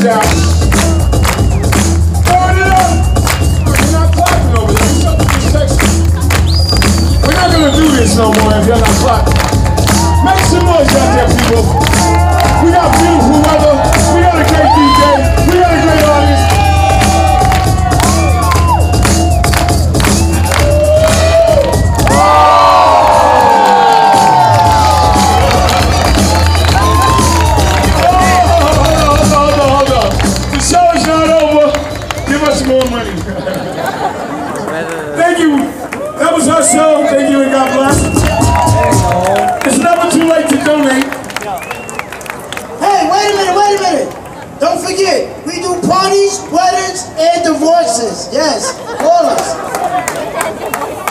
out. Turn it up. You're not clapping over there. Something is sexy. We're not gonna do this no more if you're not clapping. Make some noise out there, people. We got beautiful weather. We got a great DJ. We got a great audience. More money. Thank you. That was our show. Thank you and God bless. It's never too late to donate. Hey, wait a minute. Don't forget, we do parties, weddings, and divorces. Yes, call us.